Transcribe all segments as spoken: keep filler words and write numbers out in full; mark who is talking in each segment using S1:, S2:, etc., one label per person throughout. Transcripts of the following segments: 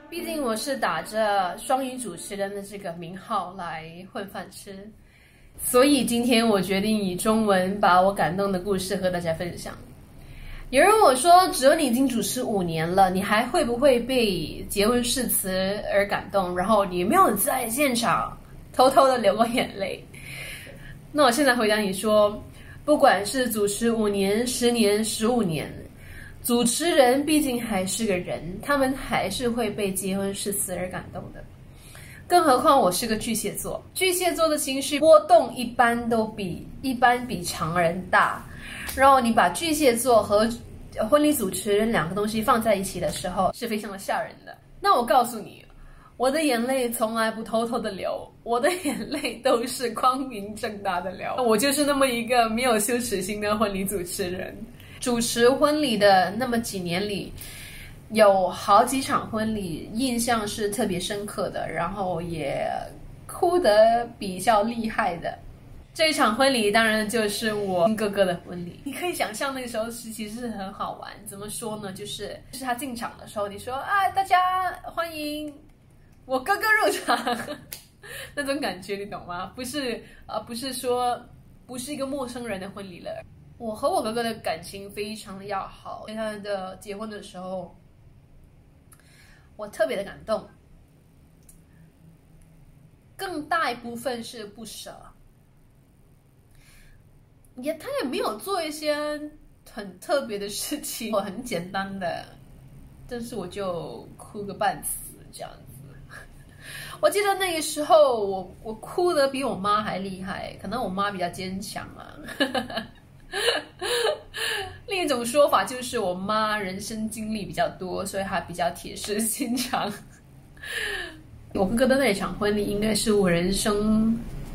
S1: 毕竟我是打着双语主持人的这个名号来混饭吃，所以今天我决定以中文把我感动的故事和大家分享。有人问我说，只有你已经主持五年了，你还会不会被结婚誓词而感动？然后你有没有在现场偷偷的流过眼泪？那我现在回答你说，不管是主持五年、十年、十五年，主持人毕竟还是个人，他们还是会被结婚誓词而感动的。更何况我是个巨蟹座，巨蟹座的情绪波动一般都比一般比常人大。然后你把巨蟹座和婚礼主持人两个东西放在一起的时候，是非常的吓人的。那我告诉你，我的眼泪从来不偷偷的流，我的眼泪都是光明正大的流。我就是那么一个没有羞耻心的婚礼主持人。主持婚礼的那么几年里，有好几场婚礼印象是特别深刻的，然后也哭得比较厉害的。这一场婚礼当然就是我哥哥的婚礼。你可以想象那个时候是其实是很好玩，怎么说呢，就是就是他进场的时候，你说啊，大家欢迎我哥哥入场那种感觉你懂吗？不是呃，不是说不是一个陌生人的婚礼了。我和我哥哥的感情非常的要好，在他的结婚的时候，我特别的感动，更大一部分是不舍。也他也没有做一些很特别的事情，我很简单的，但是我就哭个半死这样子。我记得那个时候我我哭得比我妈还厉害，可能我妈比较坚强啊。另一种说法就是我妈人生经历比较多，所以她比较铁石心肠。我哥哥的那场婚礼应该是我人生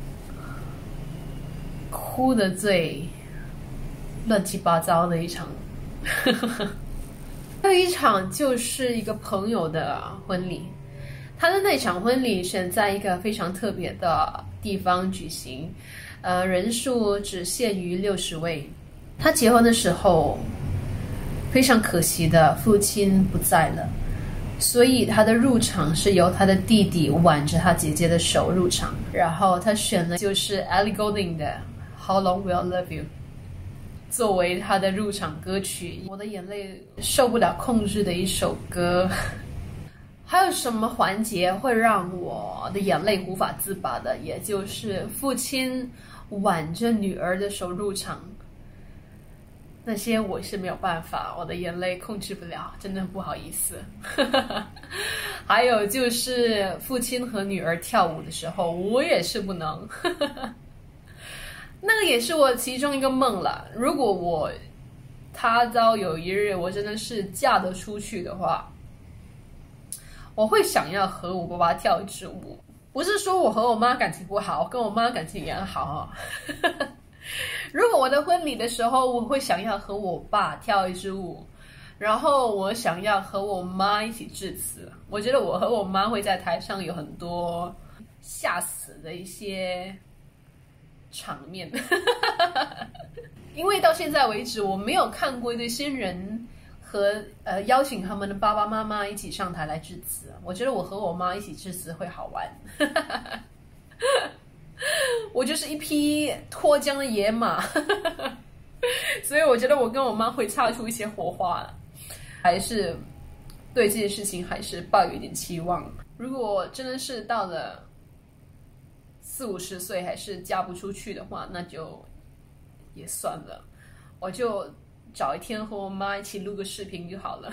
S1: 哭的最乱七八糟的一场。还有一场就是一个朋友的婚礼，他的那场婚礼选在一个非常特别的地方举行，呃，人数只限于六十位。他结婚的时候，非常可惜的，父亲不在了，所以他的入场是由他的弟弟挽着他姐姐的手入场，然后他选的就是 Ellie Goulding 的 How Long Will I Love You 作为他的入场歌曲。我的眼泪受不了控制的一首歌。还有什么环节会让我的眼泪无法自拔的？也就是父亲挽着女儿的手入场，那些我是没有办法，我的眼泪控制不了，真的不好意思。还有就是父亲和女儿跳舞的时候，我也是不能。那个也是我其中一个梦了，如果我他朝有一日我真的是嫁得出去的话，我会想要和我爸爸跳一支舞。不是说我和我妈感情不好，我跟我妈感情也很好。如果我的婚礼的时候，我会想要和我爸跳一支舞，然后我想要和我妈一起致辞。我觉得我和我妈会在台上有很多吓死的一些场面。因为到现在为止，我没有看过一对新人和呃邀请他们的爸爸妈妈一起上台来致辞。我觉得我和我妈一起致辞会好玩。我就是一匹脱缰的野马。所以我觉得我跟我妈会擦出一些火花，还是对这件事情还是抱有一点期望。如果真的是到了四五十岁还是嫁不出去的话，那就也算了，我就找一天和我妈一起录个视频就好了。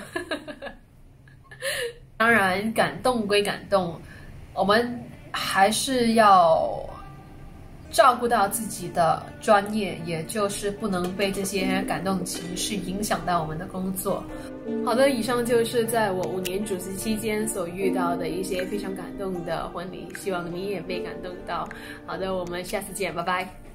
S1: 当然感动归感动，我们还是要照顾到自己的专业，也就是不能被这些感动情绪影响到我们的工作。好的，以上就是在我五年主持期间所遇到的一些非常感动的婚礼，希望你也被感动到。好的，我们下次见，拜拜。